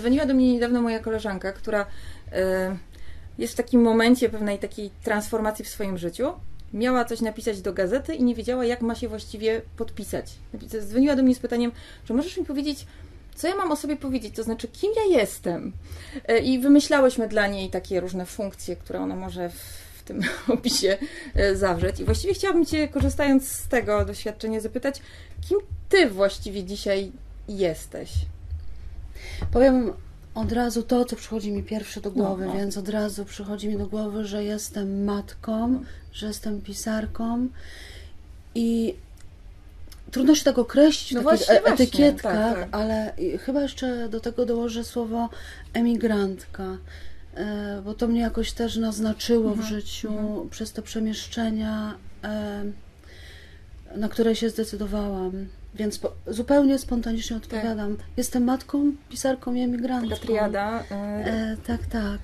Dzwoniła do mnie niedawno moja koleżanka, która jest w takim momencie pewnej takiej transformacji w swoim życiu. Miała coś napisać do gazety i nie wiedziała, jak ma się właściwie podpisać. Dzwoniła do mnie z pytaniem, czy możesz mi powiedzieć, co ja mam o sobie powiedzieć, to znaczy, kim ja jestem? I wymyślałyśmy dla niej takie różne funkcje, które ona może w tym opisie zawrzeć. I właściwie chciałabym Cię, korzystając z tego doświadczenia, zapytać, kim Ty właściwie dzisiaj jesteś? Powiem od razu to, co przychodzi mi pierwsze do głowy, więc od razu przychodzi mi do głowy, że jestem matką, że jestem pisarką i trudno się tak określić w takich etykietkach, tak. Ale chyba jeszcze do tego dołożę słowo emigrantka, bo to mnie jakoś też naznaczyło w życiu przez te przemieszczenia, na które się zdecydowałam. Więc zupełnie spontanicznie odpowiadam. Tak. Jestem matką, pisarką i emigrantką. Taka triada. Tak.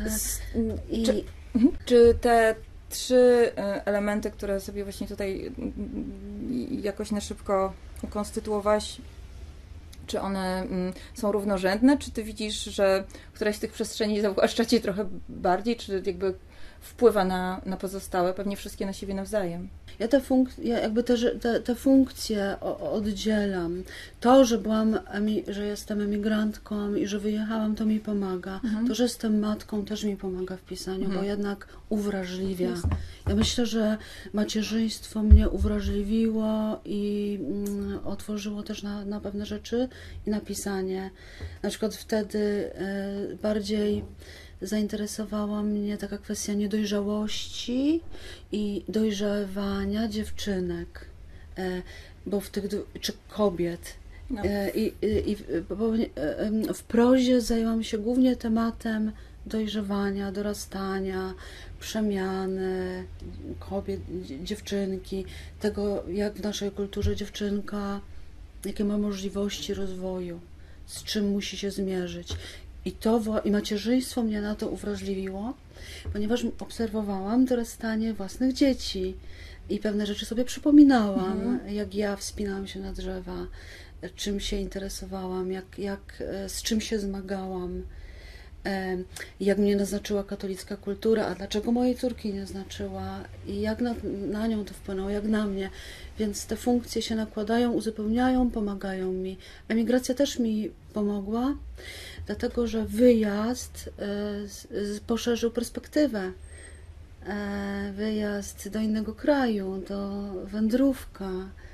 Czy te 3 elementy, które sobie właśnie tutaj jakoś na szybko ukonstytuowałaś, czy one są równorzędne? Czy ty widzisz, że któraś z tych przestrzeni zawłaszcza cię trochę bardziej, czy jakby wpływa na pozostałe? Pewnie wszystkie na siebie nawzajem. Ja jakby te funkcje oddzielam. To, że jestem emigrantką i że wyjechałam, to mi pomaga. To, że jestem matką, też mi pomaga w pisaniu, bo jednak uwrażliwia. Ja myślę, że macierzyństwo mnie uwrażliwiło i otworzyło też na pewne rzeczy i na pisanie. Na przykład wtedy bardziej zainteresowała mnie taka kwestia niedojrzałości i dojrzewania dziewczynek, bo czy kobiet. W prozie zajęłam się głównie tematem dojrzewania, dorastania, przemiany kobiet, dziewczynki, tego, jak w naszej kulturze dziewczynka, jakie ma możliwości rozwoju, z czym musi się zmierzyć. I macierzyństwo mnie na to uwrażliwiło, ponieważ obserwowałam dorastanie własnych dzieci i pewne rzeczy sobie przypominałam, jak ja wspinałam się na drzewa, czym się interesowałam, z czym się zmagałam, jak mnie naznaczyła katolicka kultura, a dlaczego mojej córki nie znaczyła i jak na nią to wpłynęło, jak na mnie. Więc te funkcje się nakładają, uzupełniają, pomagają mi. Emigracja też mi pomogła, dlatego że wyjazd poszerzył perspektywę. Wyjazd do innego kraju, wędrówka.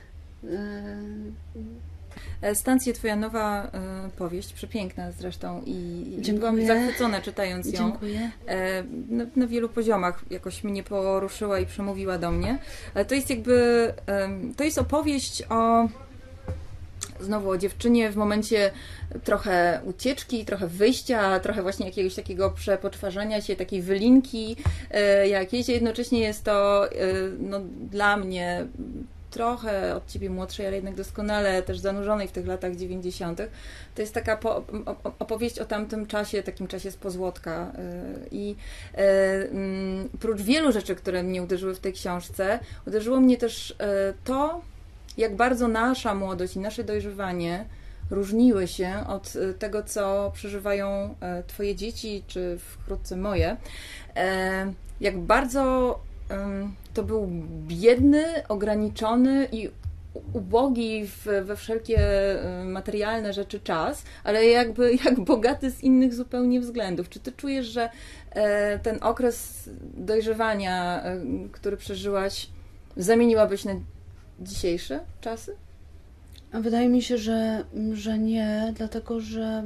Stancje, twoja nowa powieść, przepiękna zresztą i byłam zachwycona czytając ją. Dziękuję. Na wielu poziomach jakoś mnie poruszyła i przemówiła do mnie. Ale to jest to jest opowieść znowu o dziewczynie w momencie trochę ucieczki, trochę wyjścia, trochę właśnie jakiegoś takiego przepoczwarzania się, takiej wylinki jakiejś. Jednocześnie jest to dla mnie trochę od ciebie młodszej, ale jednak doskonale też zanurzonej w tych latach 90. To jest taka opowieść o tamtym czasie, takim czasie z Pozłotka. I prócz wielu rzeczy, które mnie uderzyły w tej książce, uderzyło mnie też to, jak bardzo nasza młodość i nasze dojrzewanie różniły się od tego, co przeżywają twoje dzieci, czy wkrótce moje. Jak bardzo to był biedny, ograniczony i ubogi we wszelkie materialne rzeczy czas, ale jak bogaty z innych zupełnie względów. Czy ty czujesz, że ten okres dojrzewania, który przeżyłaś, zamieniłabyś na dzisiejsze czasy? Wydaje mi się, że nie, dlatego że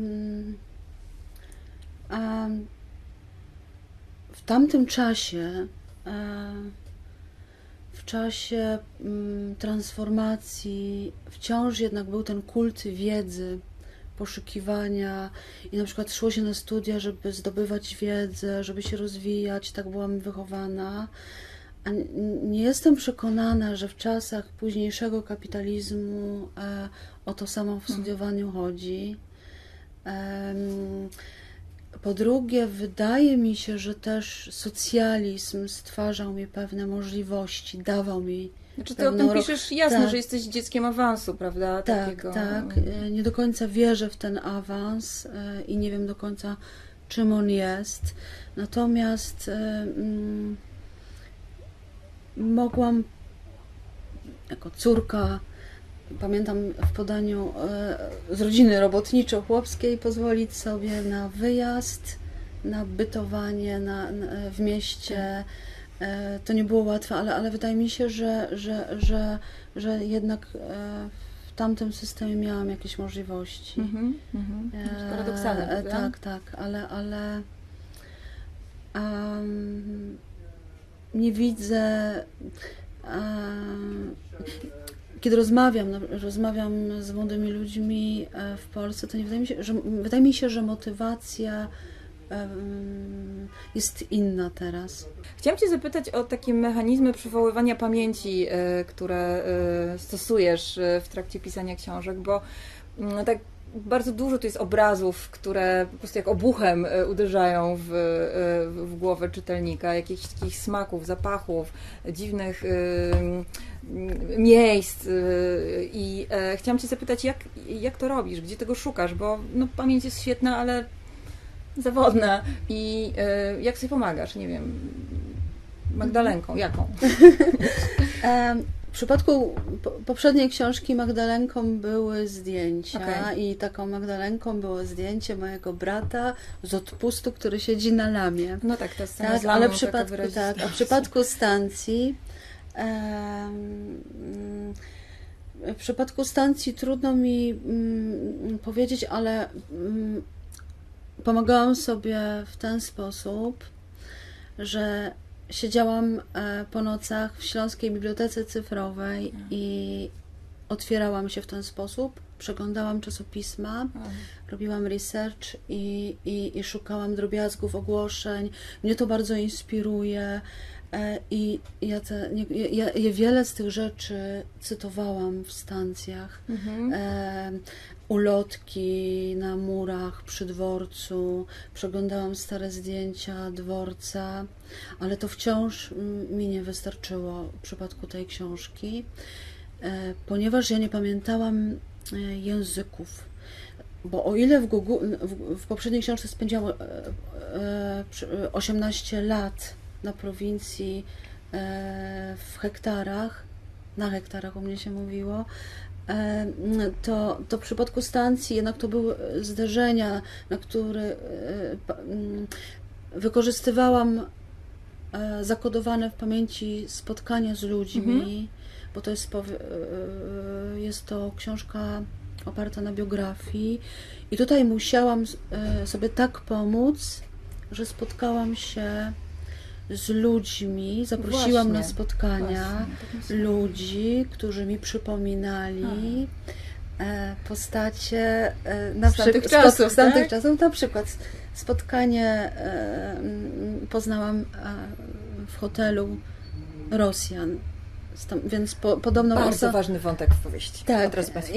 w tamtym czasie, w czasie transformacji wciąż jednak był ten kult wiedzy, poszukiwania i na przykład szło się na studia, żeby zdobywać wiedzę, żeby się rozwijać, tak byłam wychowana. A nie jestem przekonana, że w czasach późniejszego kapitalizmu o to samo w studiowaniu chodzi. Po drugie, wydaje mi się, że też socjalizm stwarzał mi pewne możliwości, dawał mi Znaczy ty o tym piszesz jasno, tak. że jesteś dzieckiem awansu, prawda? Tak, Takiego... tak. Nie do końca wierzę w ten awans i nie wiem do końca, czym on jest. Natomiast mogłam jako córka, pamiętam w podaniu z rodziny robotniczo-chłopskiej, pozwolić sobie na wyjazd, na bytowanie w mieście. To nie było łatwe, ale wydaje mi się, że jednak w tamtym systemie miałam jakieś możliwości. Paradoksalne, prawda? Tak, ale nie widzę. Kiedy rozmawiam z młodymi ludźmi w Polsce, to nie wydaje mi się, że motywacja jest inna teraz. Chciałam Cię zapytać o takie mechanizmy przywoływania pamięci, które stosujesz w trakcie pisania książek, bo tak bardzo dużo tu jest obrazów, które po prostu jak obuchem uderzają w głowę czytelnika, jakichś takich smaków, zapachów, dziwnych miejsc i chciałam Cię zapytać, jak to robisz, gdzie tego szukasz, bo no, pamięć jest świetna, ale zawodna i jak sobie pomagasz, nie wiem, Magdalenką, jaką? W przypadku poprzedniej książki Magdalenką były zdjęcia i taką Magdalenką było zdjęcie mojego brata z odpustu, który siedzi na lamie. No tak, to jest tak, ale w przypadku stacji trudno mi powiedzieć, ale pomagałam sobie w ten sposób, że siedziałam po nocach w Śląskiej Bibliotece Cyfrowej i otwierałam się w ten sposób, przeglądałam czasopisma, robiłam research i szukałam drobiazgów, ogłoszeń. Mnie to bardzo inspiruje i ja wiele z tych rzeczy cytowałam w stacjach. Ulotki na murach przy dworcu, przeglądałam stare zdjęcia dworca, ale to wciąż mi nie wystarczyło w przypadku tej książki, ponieważ ja nie pamiętałam języków. Bo o ile w poprzedniej książce spędziłam 18 lat na prowincji w hektarach, na hektarach u mnie się mówiło, to w przypadku stacji jednak to były zdarzenia, na które wykorzystywałam zakodowane w pamięci spotkania z ludźmi, bo to jest to książka oparta na biografii i tutaj musiałam sobie tak pomóc, że spotkałam się z ludźmi, zaprosiłam na spotkania ludzi, którzy mi przypominali postacie z tamtych czasów. Na przykład spotkanie poznałam w hotelu Rosjan. Więc podobno bardzo ważny wątek w powieści. Tak.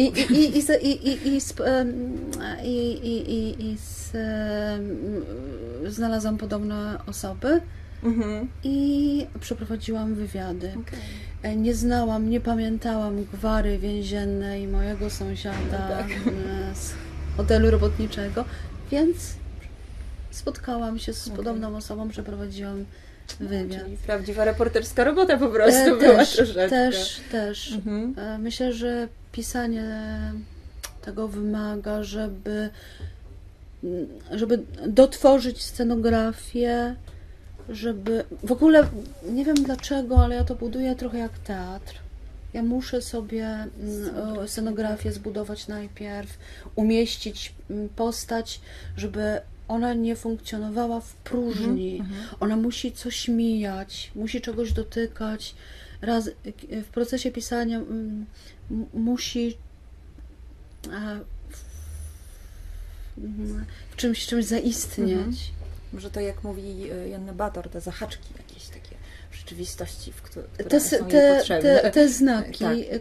Znalazłam podobne osoby i przeprowadziłam wywiady. Nie pamiętałam gwary więziennej mojego sąsiada z hotelu robotniczego, więc spotkałam się z podobną osobą, przeprowadziłam wywiad. Czyli prawdziwa reporterska robota po prostu była troszeczkę. Też. Myślę, że pisanie tego wymaga, żeby dotworzyć scenografię, żeby... W ogóle nie wiem dlaczego, ale ja to buduję trochę jak teatr. Ja muszę sobie scenografię zbudować najpierw, umieścić postać, żeby ona nie funkcjonowała w próżni. Ona musi coś mijać, musi czegoś dotykać. W procesie pisania musi w czymś zaistnieć. Może to, jak mówi Joanna Bator, te zahaczki jakieś takie rzeczywistości, które są jej potrzebne. Te znaki,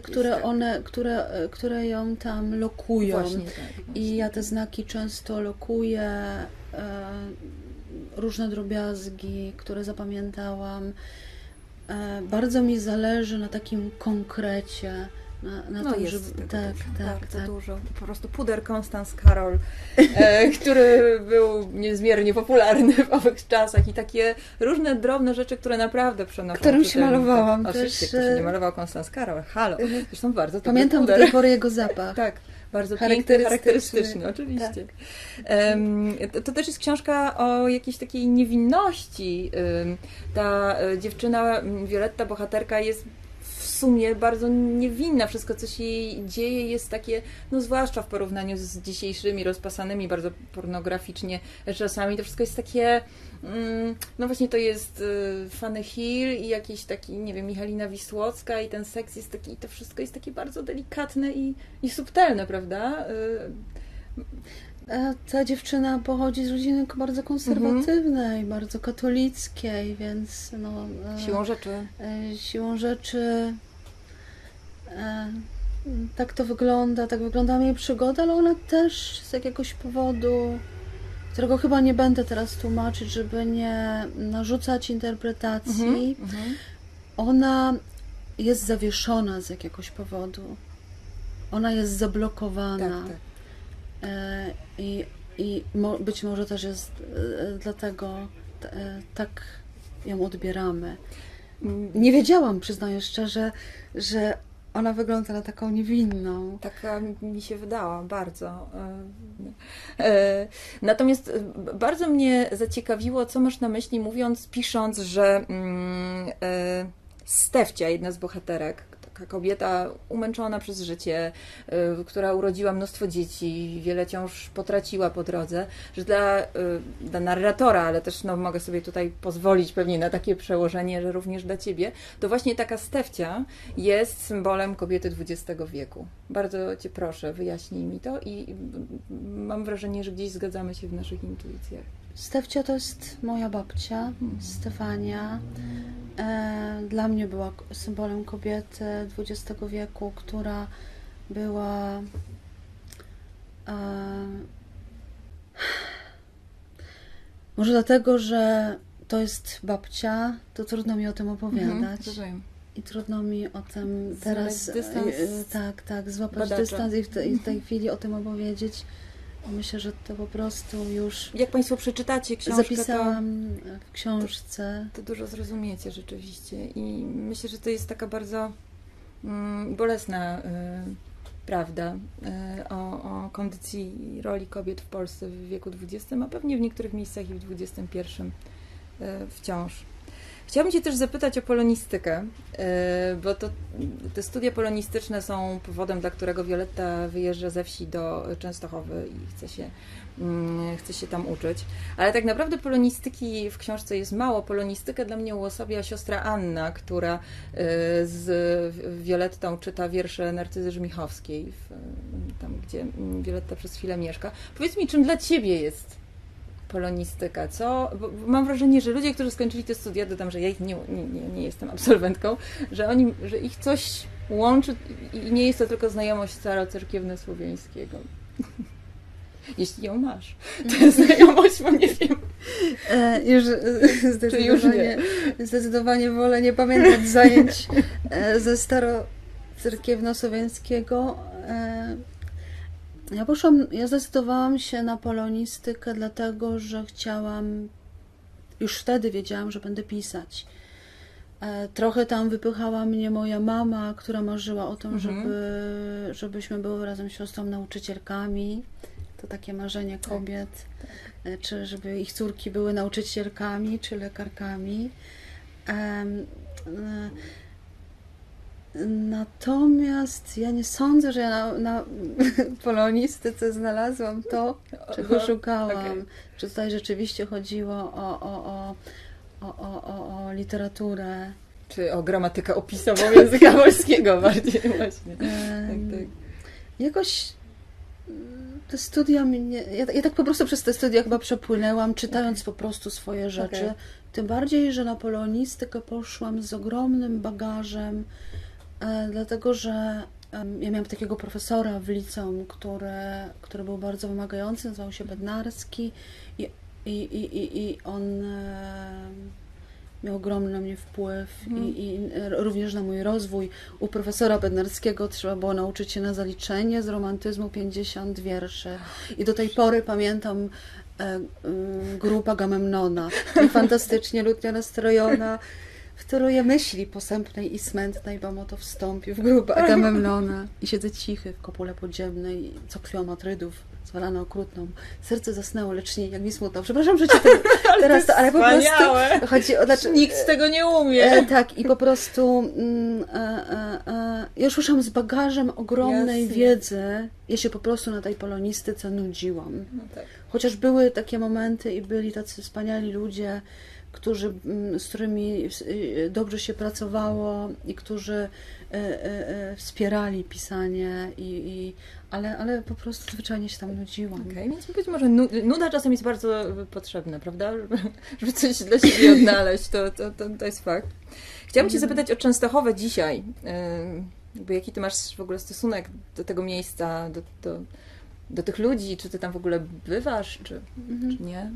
które ją tam lokują. Właśnie, tak. I ja te znaki często lokuję, różne drobiazgi, które zapamiętałam. bardzo mi zależy na takim konkrecie, na No tym, jest żeby... tego Tak, dużo, tak, bardzo tak. dużo. Po prostu puder Constance Carroll, który był niezmiernie popularny w owych czasach i takie różne drobne rzeczy, które naprawdę przenoszą Którym się czytelnika. malowałam Oczywiście, też. kto się nie malował Constance Carroll, halo, zresztą bardzo dobry Pamiętam do puder. tej pory jego zapach. Tak, bardzo Charakterystyczny. piękny, charakterystyczny, oczywiście. To też jest książka o jakiejś takiej niewinności. Ta dziewczyna, Violetta, bohaterka, jest w sumie bardzo niewinna. Wszystko, co się jej dzieje, jest takie, no zwłaszcza w porównaniu z dzisiejszymi rozpasanymi bardzo pornograficznie czasami, to wszystko jest takie, no właśnie to jest Fanny Hill i jakiś taki, nie wiem, Michalina Wisłocka i ten seks jest taki, i to wszystko jest takie bardzo delikatne i subtelne, prawda? Ta dziewczyna pochodzi z rodziny bardzo konserwatywnej, bardzo katolickiej, więc no, siłą rzeczy tak to wygląda, tak wygląda jej przygoda, ale ona też z jakiegoś powodu, którego chyba nie będę teraz tłumaczyć, żeby nie narzucać interpretacji, ona jest zawieszona z jakiegoś powodu. Ona jest zablokowana. Tak, tak. I być może też jest dlatego tak ją odbieramy. Nie wiedziałam, przyznaję szczerze, że ona wygląda na taką niewinną. Taka mi się wydała, bardzo. Natomiast bardzo mnie zaciekawiło, co masz na myśli, pisząc, że Stefcia, jedna z bohaterek, taka kobieta umęczona przez życie, która urodziła mnóstwo dzieci, wiele ciąż potraciła po drodze, że dla narratora, ale też no, mogę sobie tutaj pozwolić pewnie na takie przełożenie, że również dla ciebie, to właśnie taka Stefcia jest symbolem kobiety XX wieku. Bardzo cię proszę, wyjaśnij mi to i mam wrażenie, że gdzieś zgadzamy się w naszych intuicjach. Stefcia to jest moja babcia, Stefania. Dla mnie była symbolem kobiety XX wieku, która była może dlatego, że to jest babcia, to trudno mi o tym opowiadać. I trudno mi o tym teraz złapać badacza. dystans i w tej chwili o tym opowiedzieć. Myślę, że to po prostu już... Jak Państwo przeczytacie książkę, zapisałam w książce. To dużo zrozumiecie rzeczywiście. I myślę, że to jest taka bardzo bolesna prawda o kondycji i roli kobiet w Polsce w wieku XX, a pewnie w niektórych miejscach i w XXI wciąż. Chciałabym Cię też zapytać o polonistykę, bo te studia polonistyczne są powodem, dla którego Violetta wyjeżdża ze wsi do Częstochowy i chce się tam uczyć. Ale tak naprawdę polonistyki w książce jest mało. Polonistykę dla mnie uosabia siostra Anna, która z Violettą czyta wiersze Narcyzy Żmichowskiej, tam gdzie Violetta przez chwilę mieszka. Powiedz mi, czym dla Ciebie jest polonistyka, co? Bo mam wrażenie, że ludzie, którzy skończyli te studia, dodam, że ja ich nie jestem absolwentką, że ich coś łączy i nie jest to tylko znajomość starocerkiewno-słowiańskiego. Jeśli ją masz, tę znajomość, bo nie wiem. Zdecydowanie wolę nie pamiętać zajęć ze starocerkiewno-słowiańskiego. Ja zdecydowałam się na polonistykę dlatego, że już wtedy wiedziałam, że będę pisać. Trochę tam wypychała mnie moja mama, która marzyła o tym, żebyśmy były razem z siostrą nauczycielkami. To takie marzenie kobiet, czy żeby ich córki były nauczycielkami, czy lekarkami. Natomiast ja nie sądzę, że ja na polonistyce znalazłam to, czego szukałam. Okay. Czy tutaj rzeczywiście chodziło o literaturę. Czy o gramatykę opisową języka polskiego bardziej właśnie. Tak. Jakoś te studia ja tak po prostu przez te studia chyba przepłynęłam, czytając po prostu swoje rzeczy. Okay. Tym bardziej, że na polonistykę poszłam z ogromnym bagażem, dlatego, że ja miałam takiego profesora w liceum, który był bardzo wymagający, nazywał się Bednarski i on miał ogromny na mnie wpływ i również na mój rozwój. U profesora Bednarskiego trzeba było nauczyć się na zaliczenie z romantyzmu 50 wierszy. I do tej pory pamiętam grupę Agamemnona. I fantastycznie lutnia nastrojona wtóruje myśli posępnej i smętnej, bo to wstąpił w grupę Agamemnona. I siedzę cichy w kopule podziemnej, co krwią Atrydów zwalano okrutną. Serce zasnęło, lecz nie, jak mi smutno. Przepraszam, że ci teraz to, ale po prostu chodzi o... Nikt z tego nie umie. Tak, i po prostu ja już ruszam z bagażem ogromnej wiedzy. Ja się po prostu na tej polonistyce nudziłam. No tak. Chociaż były takie momenty i byli tacy wspaniali ludzie, z którymi dobrze się pracowało i którzy wspierali pisanie, ale po prostu zwyczajnie się tam nudziłam. Okej, więc być może nuda czasem jest bardzo potrzebna, prawda? Żeby coś dla siebie odnaleźć, to jest fakt. Chciałabym Cię zapytać o Częstochowę dzisiaj. Jaki Ty masz w ogóle stosunek do tego miejsca, do tych ludzi? Czy Ty tam w ogóle bywasz, czy nie?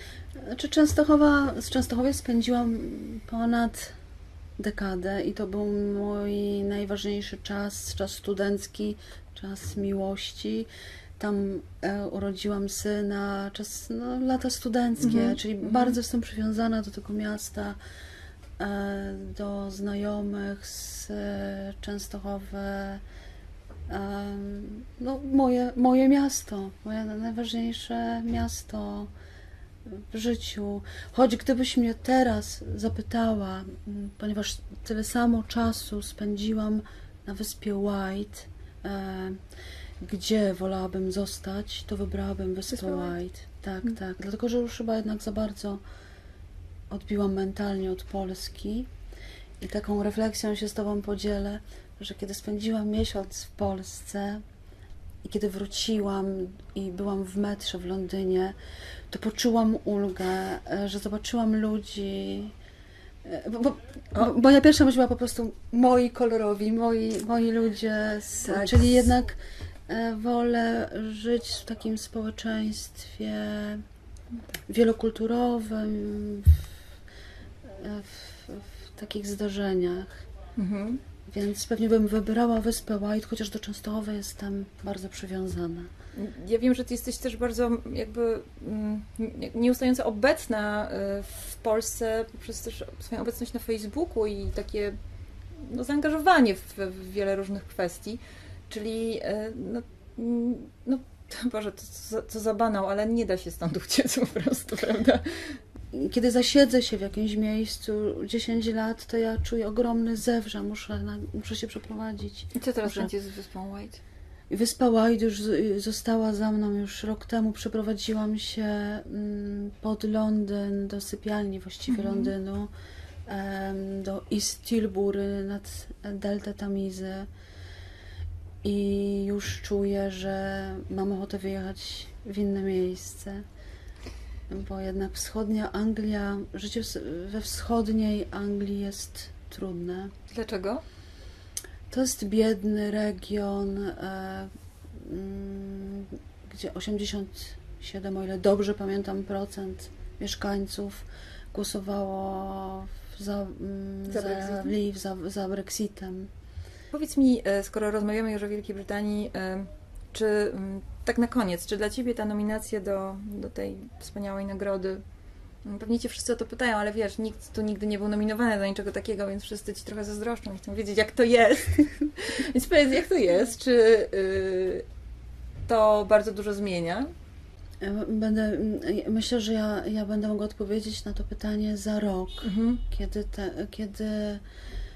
Z Częstochowie spędziłam ponad dekadę i to był mój najważniejszy czas studencki, czas miłości. Tam urodziłam syna, lata studenckie, czyli bardzo jestem przywiązana do tego miasta, do znajomych z Częstochowy. Moje miasto, moje najważniejsze miasto w życiu. Choć gdybyś mnie teraz zapytała, ponieważ tyle samo czasu spędziłam na wyspie White, gdzie wolałabym zostać, to wybrałabym wyspę White. Tak. Dlatego, że już chyba jednak za bardzo odbiłam mentalnie od Polski i taką refleksją się z Tobą podzielę, że kiedy spędziłam miesiąc w Polsce i kiedy wróciłam i byłam w metrze w Londynie, to poczułam ulgę, że zobaczyłam ludzi. Moja pierwsza myśl była po prostu moi kolorowi, moi ludzie, czyli jednak wolę żyć w takim społeczeństwie wielokulturowym, w takich zdarzeniach. Więc pewnie bym wybrała wyspę White, chociaż do Częstochowy jestem bardzo przywiązana. Ja wiem, że Ty jesteś też bardzo jakby nieustająco obecna w Polsce poprzez też swoją obecność na Facebooku i takie zaangażowanie w wiele różnych kwestii. Czyli Boże, to za banał, ale nie da się stąd uciec po prostu, prawda? Kiedy zasiedzę się w jakimś miejscu 10 lat, to ja czuję ogromny zew, że muszę się przeprowadzić. I co teraz będzie z Wyspą White? Wyspa White już została za mną już rok temu. Przeprowadziłam się pod Londyn, do sypialni właściwie Londynu, do East Tilbury nad deltę Tamizy. I już czuję, że mam ochotę wyjechać w inne miejsce. Bo jednak wschodnia Anglia, życie we wschodniej Anglii jest trudne. Dlaczego? To jest biedny region, gdzie 87, o ile dobrze pamiętam, procent mieszkańców głosowało za Brexitem. Powiedz mi, skoro rozmawiamy już o Wielkiej Brytanii, czy tak na koniec, czy dla Ciebie ta nominacja do tej wspaniałej nagrody, pewnie Cię wszyscy o to pytają, ale wiesz, nikt tu nigdy nie był nominowany do niczego takiego, więc wszyscy Ci trochę zazdroszczą i chcą wiedzieć, jak to jest. Więc powiedz, jak to jest, czy to bardzo dużo zmienia? Myślę, że ja będę mogła odpowiedzieć na to pytanie za rok, kiedy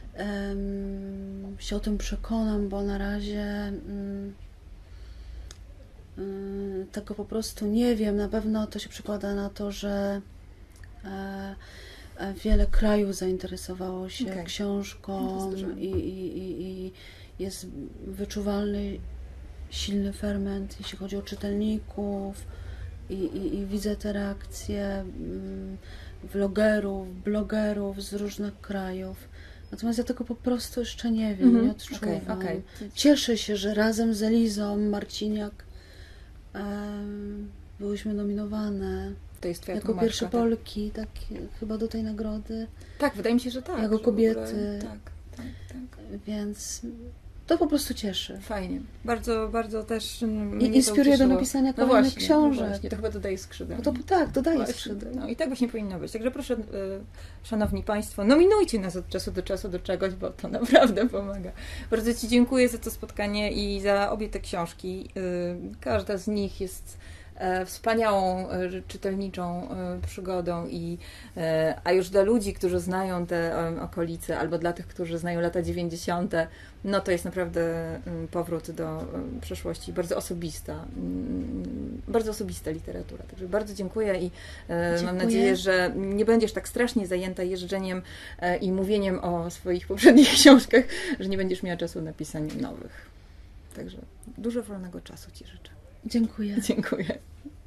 się o tym przekonam, bo na razie tego po prostu nie wiem. Na pewno to się przekłada na to, że wiele krajów zainteresowało się książką i jest wyczuwalny silny ferment, jeśli chodzi o czytelników i widzę te reakcje vlogerów, blogerów z różnych krajów. Natomiast ja tego po prostu jeszcze nie wiem, nie odczuwam. Cieszę się, że razem z Elizą Marciniak byłyśmy nominowane. To jest twoja jako tłumaczka, pierwsze tak? Polki, tak chyba do tej nagrody. Tak, wydaje mi się, że tak. Jako że w ogóle- kobiety. tak. Więc to po prostu cieszy. Fajnie. Bardzo, bardzo też mnie I to inspiruje do ucieszyło. napisania No kolejnych właśnie, książek. No właśnie, to chyba dodaje skrzydeł. Bo to tak, dodaje Właśnie. skrzydeł. No i tak właśnie powinno być. Także proszę, szanowni Państwo, nominujcie nas od czasu do czasu do czegoś, bo to naprawdę pomaga. Bardzo Ci dziękuję za to spotkanie i za obie te książki. Każda z nich jest wspaniałą, czytelniczą przygodą a już dla ludzi, którzy znają te okolice, albo dla tych, którzy znają lata 90., no to jest naprawdę powrót do przeszłości, bardzo osobista literatura. Także bardzo dziękuję i mam nadzieję, że nie będziesz tak strasznie zajęta jeżdżeniem i mówieniem o swoich poprzednich książkach, że nie będziesz miała czasu na pisanie nowych. Także dużo wolnego czasu Ci życzę. Dziękuję. Dziękuję.